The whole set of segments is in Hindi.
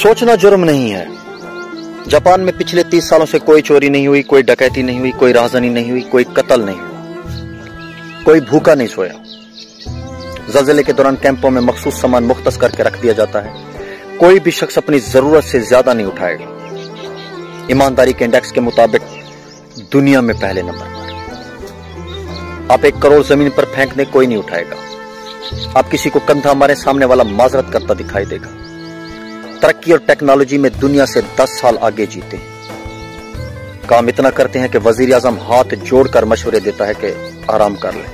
सोचना जुर्म नहीं है। जापान में पिछले 30 सालों से कोई चोरी नहीं हुई, कोई डकैती नहीं हुई, कोई राहज़नी नहीं हुई, कोई कत्ल नहीं हुआ, कोई भूखा नहीं सोया। ज़लज़ले के दौरान कैंपों में मखसूस सामान मुख्तस करके रख दिया जाता है। कोई भी शख्स अपनी जरूरत से ज्यादा नहीं उठाएगा। ईमानदारी के इंडेक्स के मुताबिक दुनिया में पहले नंबर पर। आप 1 करोड़ जमीन पर फेंक दें, कोई नहीं उठाएगा। आप किसी को कंधा मारे, सामने वाला माजरत करता दिखाई देगा। तरक्की और टेक्नोलॉजी में दुनिया से 10 साल आगे जीते हैं। काम इतना करते हैं कि वजीर आजम हाथ जोड़कर मशवरे देता है कि आराम कर ले।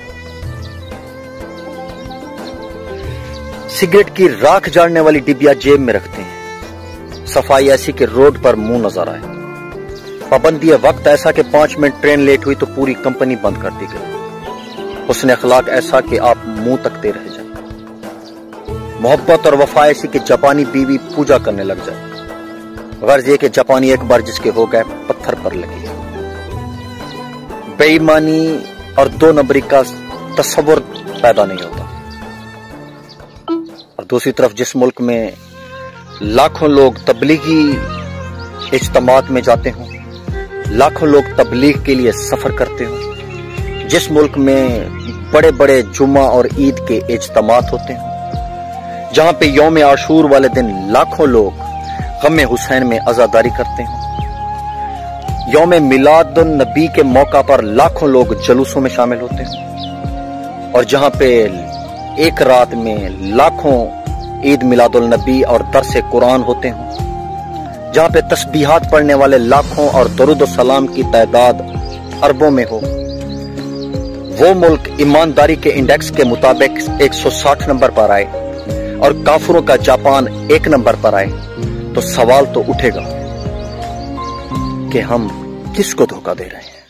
सिगरेट की राख जाड़ने वाली डिबिया जेब में रखते हैं। सफाई ऐसी कि रोड पर मुंह नजर आए। पाबंदी वक्त ऐसा कि 5 मिनट ट्रेन लेट हुई तो पूरी कंपनी बंद कर दी गई। हुस्न अखलाक ऐसा कि आप मुंह तकते रह जाए। मोहब्बत और वफा ऐसी कि जापानी बीवी पूजा करने लग जाए। गर्ज ये कि जापानी एक बार जिसके हो गए पत्थर पर लगे। बेईमानी और 2 नंबरी का तस्वुर पैदा नहीं होता। और दूसरी तरफ जिस मुल्क में लाखों लोग तबलीगी इज्तिमात में जाते हों, लाखों लोग तबलीग के लिए सफर करते हों, जिस मुल्क में बड़े बड़े जुम्मा और ईद के इज्तिमात होते हैं, जहां पे यौम आशूर वाले दिन लाखों लोग गम हुसैन में अज़ादारी करते हैं, यौम मिलादुन नबी के मौका पर लाखों लोग जलूसों में शामिल होते हैं, और जहां पे एक रात में लाखों ईद मिलादुल नबी और दरसे कुरान होते हैं, जहां पे तस्बीहात पढ़ने वाले लाखों और दरूद सलाम की तादाद अरबों में हो, वो मुल्क ईमानदारी के इंडेक्स के मुताबिक 160 नंबर पर आए और काफिरों का जापान 1 नंबर पर आए, तो सवाल तो उठेगा कि हम किसको धोखा दे रहे हैं।